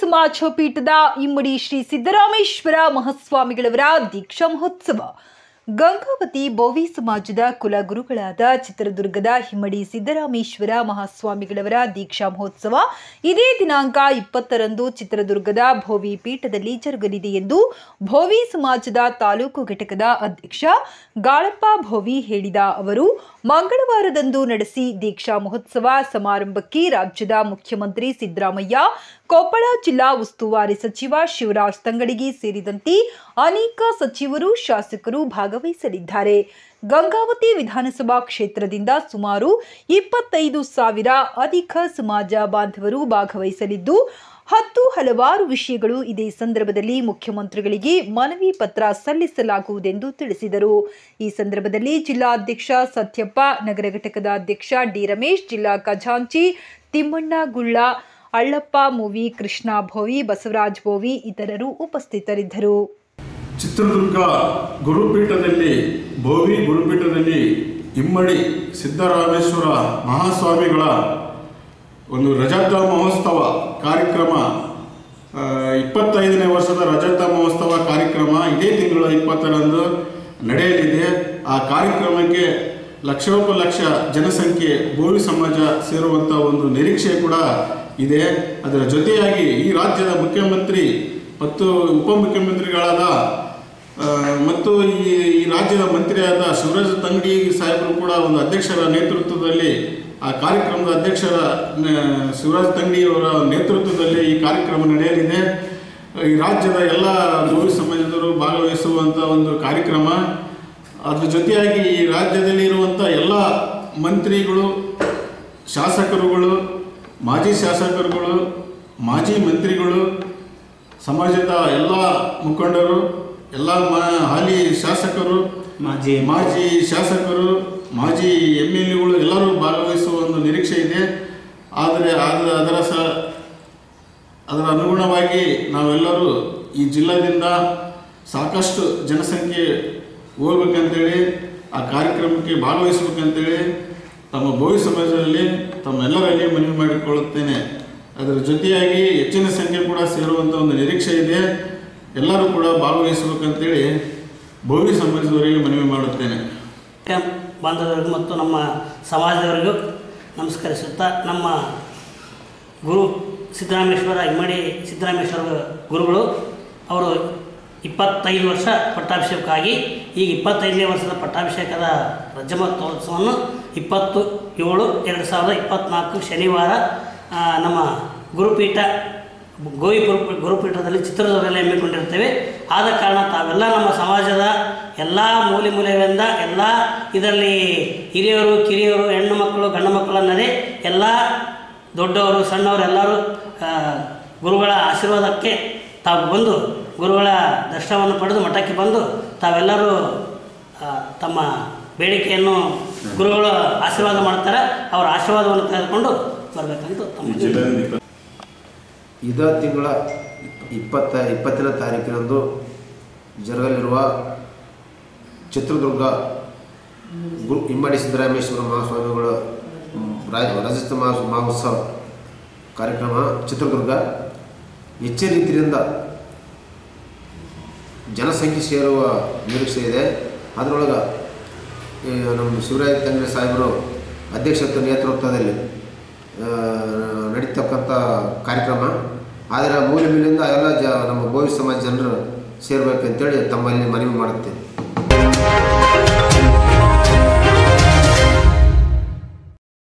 ಸಮಾಜ ಪೀಠದ ಇಮ್ಮಡಿ ಶ್ರೀ ಸಿದ್ದರಾಮೇಶ್ವರ ಮಹಾಸ್ವಾಮಿಗಳವರ ದೀಕ್ಷಾ ಮಹೋತ್ಸವ. ಗಂಗಾವತಿ ಬೋವಿ ಸಮಾಜದ ಕುಲಗುರುಗಳಾದ ಚಿತ್ರದುರ್ಗದ ಹಿಮ್ಮಡಿ ಸಿದ್ದರಾಮೇಶ್ವರ ಮಹಾಸ್ವಾಮಿಗಳವರ ದೀಕ್ಷಾ ಮಹೋತ್ಸವ ಇದೇ ದಿನಾಂಕ 20ರಂದು ಚಿತ್ರದುರ್ಗದ ಬೋವಿ ಪೀಠದಲ್ಲಿ ಜರುಗಲಿದೆ ಎಂದು ಬೋವಿ ಸಮಾಜದ ತಾಲೂಕು ಘಟಕದ ಅಧ್ಯಕ್ಷ ಗಾಳಪ್ಪ ಬೋವಿ ಹೇಳಿದ ಅವರು, ಮಂಗಳವಾರದಂದು ನಡೆಸಿ ದೀಕ್ಷಾ ಮಹೋತ್ಸವ ಸಮಾರಂಭಕ್ಕೆ ರಾಜ್ಯದ ಮುಖ್ಯಮಂತ್ರಿ ಸಿದ್ದರಾಮಯ್ಯ, ಕೊಪ್ಪಳ ಜಿಲ್ಲಾ ಉಸ್ತುವಾರಿ ಸಚಿವ ಶಿವರಾಜ್ ತಂಗಡಗಿ ಸೇರಿದಂತೆ ಅನೇಕ ಸಚಿವರು, ಶಾಸಕರು ಭಾಗವಹಿಸಲಿದ್ದಾರೆ. ಗಂಗಾವತಿ ವಿಧಾನಸಭಾ ಕ್ಷೇತ್ರದಿಂದ ಸುಮಾರು 25,000 ಅಧಿಕ ಸಮಾಜ ಬಾಂಧವರು ಭಾಗವಹಿಸಲಿದ್ದು, ಹಲವಾರು ವಿಷಯಗಳು ಇದೇ ಸಂದರ್ಭದಲ್ಲಿ ಮುಖ್ಯಮಂತ್ರಿಗಳಿಗೆ ಮನವಿ ಪತ್ರ ಸಲ್ಲಿಸಲಾಗುವುದೆಂದು ತಿಳಿಸಿದರು. ಈ ಸಂದರ್ಭದಲ್ಲಿ ಜಿಲ್ಲಾಧ್ಯಕ್ಷ ಸತ್ಯಪ್ಪ, ನಗರ ಘಟಕದ ಅಧ್ಯಕ್ಷ ಡಿ ರಮೇಶ್, ಜಿಲ್ಲಾ ಖಜಾಂಚಿ ತಿಮ್ಮಣ್ಣ ಗುಳ್ಳ, ಅಳ್ಳಪ್ಪ ಮೂವಿ, ಕೃಷ್ಣ ಬೋವಿ, ಬಸವರಾಜ್ ಬೋವಿ ಇತರರು ಉಪಸ್ಥಿತರಿದ್ದರು. ಚಿತ್ರದುರ್ಗ ಗುರುಪೀಠದಲ್ಲಿ ಬೋವಿ ಗುರುಪೀಠದಲ್ಲಿ ಇಮ್ಮಡಿ ಸಿದ್ದರಾಮೇಶ್ವರ ಮಹಾಸ್ವಾಮಿಗಳ ಒಂದು ರಜತ ಮಹೋತ್ಸವ ಕಾರ್ಯಕ್ರಮ, 25ನೇ ವರ್ಷದ ರಜತ ಮಹೋತ್ಸವ ಕಾರ್ಯಕ್ರಮ ಇದೇ ತಿಂಗಳ 20ರಂದು ನಡೆಯಲಿದೆ. ಆ ಕಾರ್ಯಕ್ರಮಕ್ಕೆ ಲಕ್ಷೋಪಲಕ್ಷ ಜನಸಂಖ್ಯೆ ಬೋವಿ ಸಮಾಜ ಸೇರುವಂಥ ಒಂದು ನಿರೀಕ್ಷೆ ಕೂಡ ಇದೆ. ಅದರ ಜೊತೆಯಾಗಿ ಈ ರಾಜ್ಯದ ಮುಖ್ಯಮಂತ್ರಿ ಮತ್ತು ಉಪಮುಖ್ಯಮಂತ್ರಿಗಳಾದ ಮತ್ತು ಈ ರಾಜ್ಯದ ಮಂತ್ರಿಯಾದ ಶಿವರಾಜ್ ತಂಗಡಗಿ ಸಾಹೇಬರು ಕೂಡ ಒಂದು ಅಧ್ಯಕ್ಷರ ನೇತೃತ್ವದಲ್ಲಿ, ಆ ಕಾರ್ಯಕ್ರಮದ ಅಧ್ಯಕ್ಷರ ಶಿವರಾಜ್ ತಂಗಡಿಯವರ ನೇತೃತ್ವದಲ್ಲಿ ಈ ಕಾರ್ಯಕ್ರಮ ನಡೆಯಲಿದೆ. ಈ ರಾಜ್ಯದ ಎಲ್ಲ ಬೋವಿ ಸಮಾಜದವರು ಭಾಗವಹಿಸುವಂಥ ಒಂದು ಕಾರ್ಯಕ್ರಮ. ಅದ್ರ ಜೊತೆಯಾಗಿ ಈ ರಾಜ್ಯದಲ್ಲಿ ಇರುವಂಥ ಎಲ್ಲ ಮಂತ್ರಿಗಳು, ಶಾಸಕರುಗಳು, ಮಾಜಿ ಶಾಸಕರುಗಳು, ಮಾಜಿ ಮಂತ್ರಿಗಳು, ಸಮಾಜದ ಎಲ್ಲ ಮುಖಂಡರು, ಎಲ್ಲ ಹಾಲಿ ಶಾಸಕರು, ಮಾಜಿ ಶಾಸಕರು, ಮಾಜಿ MLAಗಳು ಎಲ್ಲರೂ ಭಾಗವಹಿಸುವ ಒಂದು ನಿರೀಕ್ಷೆ ಇದೆ. ಆದರೆ ಅದರ ಅನುಗುಣವಾಗಿ ನಾವೆಲ್ಲರೂ ಈ ಜಿಲ್ಲೆಯಿಂದ ಸಾಕಷ್ಟು ಜನಸಂಖ್ಯೆ ಹೋಗ್ಬೇಕಂತೇಳಿ, ಆ ಕಾರ್ಯಕ್ರಮಕ್ಕೆ ಭಾಗವಹಿಸಬೇಕಂತೇಳಿ ತಮ್ಮ ಬೋವಿ ಸಮಾಜದಲ್ಲಿ ತಮ್ಮೆಲ್ಲರಲ್ಲಿ ಮನವಿ ಮಾಡಿಕೊಳ್ಳುತ್ತೇನೆ. ಅದರ ಜೊತೆಯಾಗಿ ಹೆಚ್ಚಿನ ಸಂಖ್ಯೆ ಕೂಡ ಸೇರುವಂಥ ಒಂದು ನಿರೀಕ್ಷೆ ಇದೆ. ಎಲ್ಲರೂ ಕೂಡ ಭಾಗವಹಿಸಬೇಕಂತೇಳಿ ಬೋವಿ ಸಮಾಜದವರಿಗೆ ಮನವಿ ಮಾಡುತ್ತೇನೆ. ಬಾಂಧವರಿಗೂ ಮತ್ತು ನಮ್ಮ ಸಮಾಜದವರಿಗೂ ನಮಸ್ಕರಿಸುತ್ತಾ, ನಮ್ಮ ಗುರು ಸಿದ್ದರಾಮೇಶ್ವರ ಇಮ್ಮಡಿ ಸಿದ್ದರಾಮೇಶ್ವರ ಗುರುಗಳು ಅವರು 25 ವರ್ಷ ಪಟ್ಟಾಭಿಷೇಕಕ್ಕಾಗಿ ಈಗ 25ನೇ ವರ್ಷದ ಪಟ್ಟಾಭಿಷೇಕದ ರಜಮಹೋತ್ಸವವನ್ನು 27/2024 ಶನಿವಾರ ನಮ್ಮ ಗುರುಪೀಠ ಗೋವಿ ಗುರುಪೀಠದಲ್ಲಿ ಚಿತ್ರದುರ್ಗದಲ್ಲಿ ಹಮ್ಮಿಕೊಂಡಿರ್ತೇವೆ. ಆದ ಕಾರಣ ತಾವೆಲ್ಲ ನಮ್ಮ ಸಮಾಜದ ಎಲ್ಲ ಮೂಲೆಗಳಿಂದ ಎಲ್ಲ ಇದರಲ್ಲಿ ಹಿರಿಯರು, ಕಿರಿಯರು, ಹೆಣ್ಣು ಮಕ್ಕಳು, ಗಂಡು ಮಕ್ಕಳು ಅನ್ನದೇ ಎಲ್ಲ ದೊಡ್ಡವರು, ಸಣ್ಣವರು ಎಲ್ಲರೂ ಗುರುಗಳ ಆಶೀರ್ವಾದಕ್ಕೆ ತಾವು ಬಂದು ಗುರುಗಳ ದರ್ಶನವನ್ನು ಪಡೆದು ಮಠಕ್ಕೆ ಬಂದು ತಾವೆಲ್ಲರೂ ತಮ್ಮ ಬೇಡಿಕೆಯನ್ನು ಗುರುಗಳ ಆಶೀರ್ವಾದ ಮಾಡ್ತಾರೆ. ಅವರ ಆಶೀರ್ವಾದವನ್ನು ತೆಗೆದುಕೊಂಡು ಬರಬೇಕಂತ ತಮ್ಮ ಇದೇ ತಿಂಗಳ 20ನೇ ತಾರೀಕಿನಂದು ಜರುಗಲಿರುವ ಚಿತ್ರದುರ್ಗ ಇಮ್ಮಡಿ ಸಿದ್ದರಾಮೇಶ್ವರ ಮಹಾಸ್ವಾಮಿಗಳ ರಜತ ಮಹೋತ್ಸವ ಕಾರ್ಯಕ್ರಮ ಚಿತ್ರದುರ್ಗ ಹೆಚ್ಚಿನ ರೀತಿಯಿಂದ ಜನಸಂಖ್ಯೆ ಸೇರುವ ನಿರೀಕ್ಷೆ ಇದೆ. ಅದರೊಳಗೆ ನಮ್ಮ ಶಿವರಾಜ್ ತಂಗಡಗಿ ಸಾಹೇಬರು ಅಧ್ಯಕ್ಷತೆ ನೇತೃತ್ವದಲ್ಲಿ ನಡೀತಕ್ಕಂಥ ಕಾರ್ಯಕ್ರಮ. ಆದರೆ ಮೂಲೆಯಿಂದ ಎಲ್ಲ ನಮ್ಮ ಬೋವಿ ಸಮಾಜ ಜನರು ಸೇರಬೇಕಂತೇಳಿ ತಮ್ಮಲ್ಲಿ ಮನವಿ ಮಾಡುತ್ತೇನೆ.